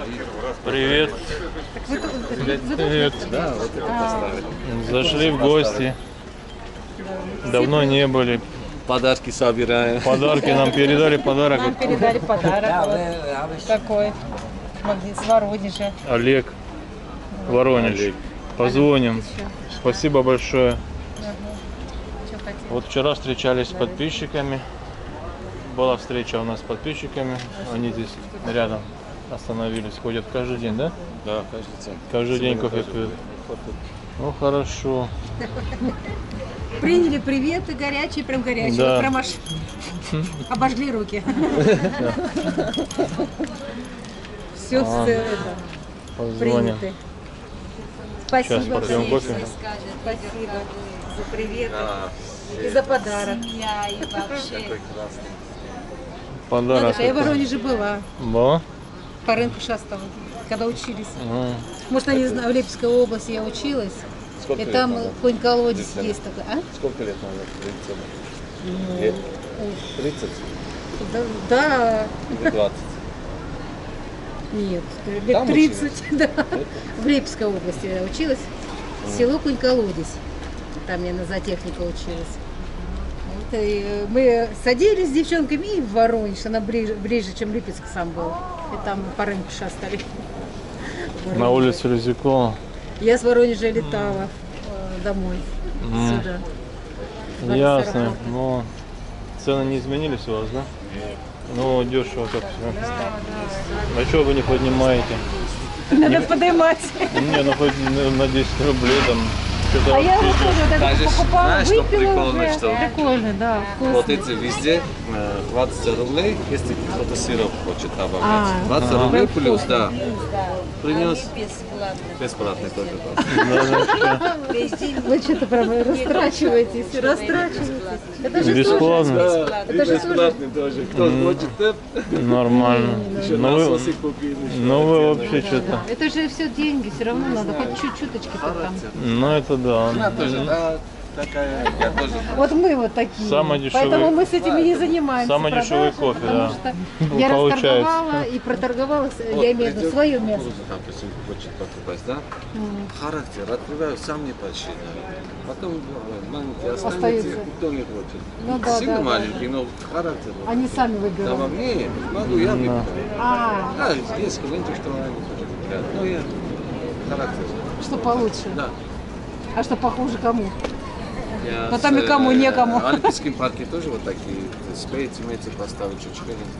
Привет. Привет. Да, вот это поставили. Зашли в гости. Давно не были. Подарки собираем. Подарки нам передали подарок. Нам передали подарок. Вот. Какой? С Воронежа. Олег. Воронеж. Позвоним. Спасибо большое. Вот вчера встречались с подписчиками. Была встреча у нас с подписчиками. Они здесь рядом остановились. Ходят каждый день, да? Да, каждый день. Каждый день кофе пьют. Ну хорошо. Приняли приветы горячие, прям горячие. Да. Вот прям аж обожгли руки. Все Позвоним. приняты. Сейчас Спасибо. попьем кофе. Спасибо за приветы и за подарок. Подарок. Я в Воронеже была, Была? по рынку шастала, когда учились. Может, они знают, в Липецкой области я училась. Сколько И лет там назад? конь-колодец есть такой. А? Сколько лет назад? Лет 30? Да. Или 20? Нет, лет Там 30, да. В Липецкой области я училась. Село Конь-колодец. Там я на зоотехника училась. Вот, и мы садились с девчонками и в Воронеж. Она ближе, чем Липецк сам был. И там по рынку шастали. На улице Лизюкова. Я с Воронежа летала домой. Сюда. Ясно. Но цены не изменились у вас, да? Ну, дешево как все. А что вы не поднимаете? Надо поднимать. Не, ну хоть на 10 рублей там. А я вот тоже вот это Даже покупала, знаешь, что выпила прикольно, уже. что? Прикольно, да, вкусно. Вот эти везде 20 рублей, если кто-то сироп хочет добавлять. 20 рублей плюс, да. Принес бесплатный тоже. Вы что-то прям растрачиваетесь, растрачиваетесь. Это же Бесплатно? Это же Бесплатный тоже. Кто хочет, Нормально. еще Ну вы, насосы купили. ну вы вообще что-то. Это же все деньги, все равно надо хоть чуть-чуточки-то там. Ну это да. Она тоже, да, такая, я тоже. Вот мы вот такие. Самый дешевый- Поэтому мы с этими не занимаемся. Самый дешевый продажей, кофе, потому да. что я Получается. расторговала и проторговала, я имею в виду свое место. Допустим, хочет покупать, да? Характер открываю сам не почти. Потом маленькие останется, Остаются. никто не хочет. Ну да, Сильно да, да. маленький, но характер. Они сами Да, выбирают. во мне могу я выбирать. А, Да, есть клиенты, что они хотят выбирать. Но я характер. что получше. Да. А что похуже кому? Я Потом с, и кому, некому. В Альпийском парке тоже вот такие спейцы, эти поставить чуть-чуть.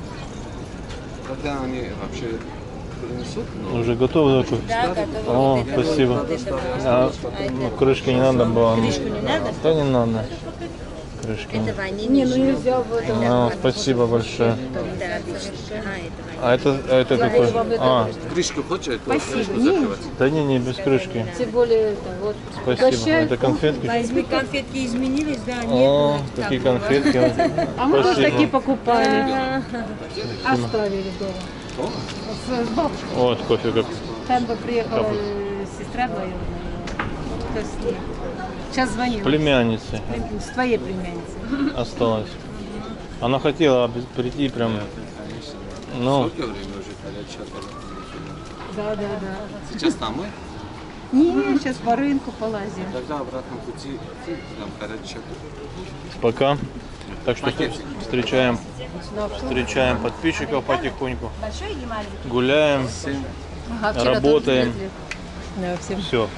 Когда они вообще принесут, но... Уже готовы да, кофе? Да, готовы. О, Вот это спасибо. вот это вот. А, ну, крышки не надо было. Крышку не надо? Да не надо. Крышки. Это ванильный. Не, ну нельзя в этом. А, спасибо большое. Да, обычно. А, это А это какой? А, Крышку хочешь? Спасибо. да не, без крышки. Тем более, это вот. Спасибо. Угощают Это конфетки? ванильный. Конфетки изменились, да, нет. О, такие конфетки. А мы тоже Спасибо. такие покупали. Оставили дома. С бабушкой. Вот кофе как. Там бы приехала сестра двоюродная. Кто с ней? Сейчас звонила. Племянницы С твоей племянницей. осталось. Она хотела прийти прям. Ну, Сколько времени уже горячая? Да, да, да. Сейчас там мы? Не, сейчас по рынку полазим. Тогда обратном пути там горячая. пока. Так что встречаем подписчиков потихоньку. Большой или маленький? Гуляем, Ага, вчера работаем. тоже привезли. Да, всем Все.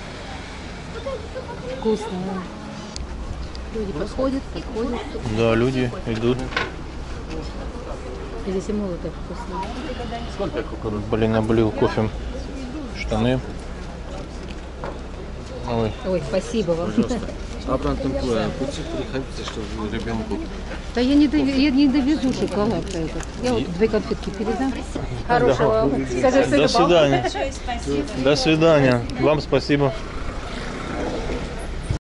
вкусно. Люди подходят, подходят. Да, люди идут. Или зимовый-то вкусно. Блин, облил кофе штаны. Ой, Ой, спасибо вам. Обратном пути приходите, чтобы ребенку. Да я не довезу шоколад-то этот. Я вот две конфетки передам. Хорошего вам. Скажи, до свидания. Большое спасибо. До свидания. Вам спасибо.